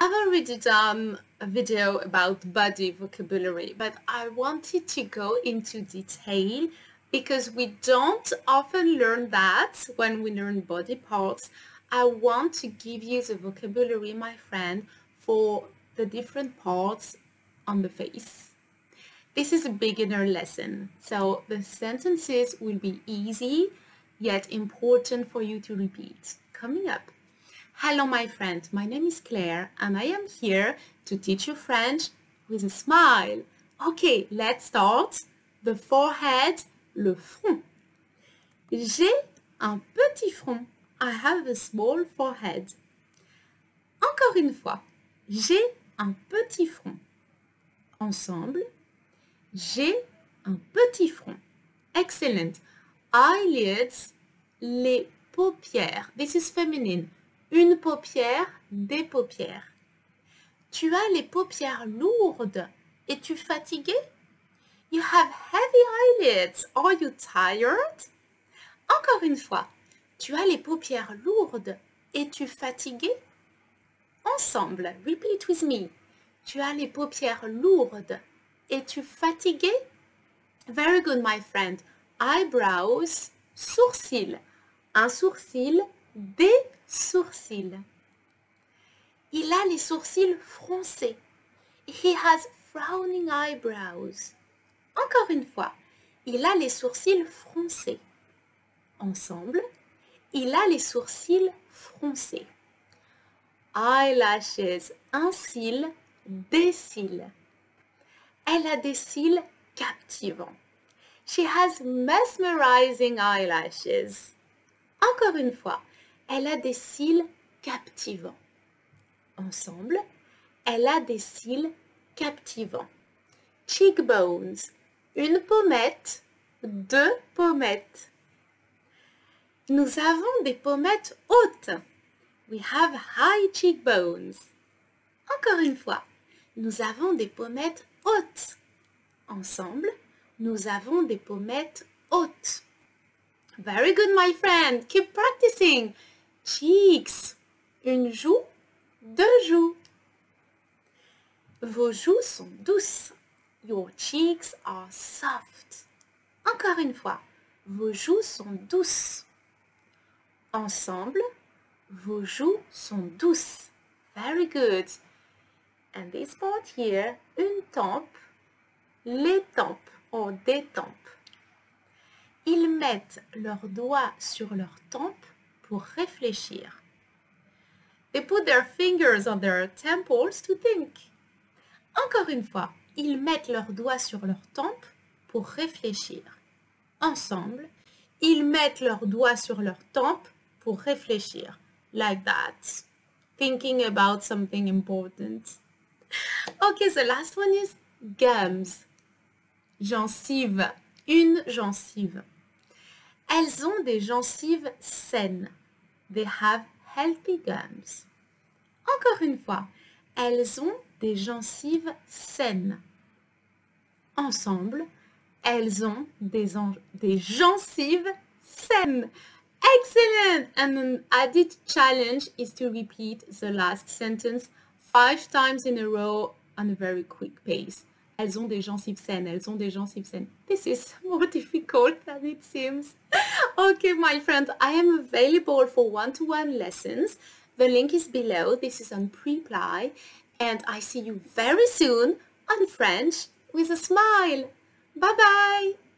I've already done a video about body vocabulary, but I wanted to go into detail because we don't often learn that when we learn body parts. I want to give you the vocabulary, my friend, for the different parts on the face. This is a beginner lesson, so the sentences will be easy yet important for you to repeat. Coming up. Hello my friend, my name is Claire and I am here to teach you French with a smile. Okay, let's start. The forehead, le front. J'ai un petit front. I have a small forehead. Encore une fois, j'ai un petit front. Ensemble, j'ai un petit front. Excellent. Eyelids, les paupières. This is feminine. Une paupière, des paupières. Tu as les paupières lourdes. Es-tu fatigué? You have heavy eyelids. Are you tired? Encore une fois. Tu as les paupières lourdes. Es-tu fatigué? Ensemble. Repeat with me. Tu as les paupières lourdes. Es-tu fatigué? Very good, my friend. Eyebrows, sourcils. Un sourcil, des sourcils. Il a les sourcils froncés. He has frowning eyebrows. Encore une fois, il a les sourcils froncés. Ensemble, il a les sourcils froncés. Eyelashes, un cil, des cils. Elle a des cils captivants. She has mesmerizing eyelashes. Encore une fois, elle a des cils captivants. Ensemble, elle a des cils captivants. Cheekbones, une pommette, deux pommettes. Nous avons des pommettes hautes. We have high cheekbones. Encore une fois, nous avons des pommettes hautes. Ensemble, nous avons des pommettes hautes. Very good, my friend. Keep practicing. Cheeks. Une joue, deux joues. Vos joues sont douces. Your cheeks are soft. Encore une fois. Vos joues sont douces. Ensemble, vos joues sont douces. Very good. And this part here, une tempe, les tempes, or des tempes. Ils mettent leurs doigts sur leurs tempes pour réfléchir. They put their fingers on their temples to think. Encore une fois, ils mettent leurs doigts sur leurs tempes pour réfléchir. Ensemble, ils mettent leurs doigts sur leurs tempes pour réfléchir. Like that. Thinking about something important. Okay, the last one is gums. Gencives. Une gencive. Elles ont des gencives saines. They have healthy gums. Encore une fois, elles ont des gencives saines. Ensemble, elles ont des gencives saines. Excellent! And an added challenge is to repeat the last sentence 5 times in a row on a very quick pace. Elles ont des gencives saines, elles ont des gencives saines. This is more difficult than it seems. Okay, my friend, I am available for one-to-one lessons. The link is below. This is on Preply. And I see you very soon on French with a smile. Bye-bye.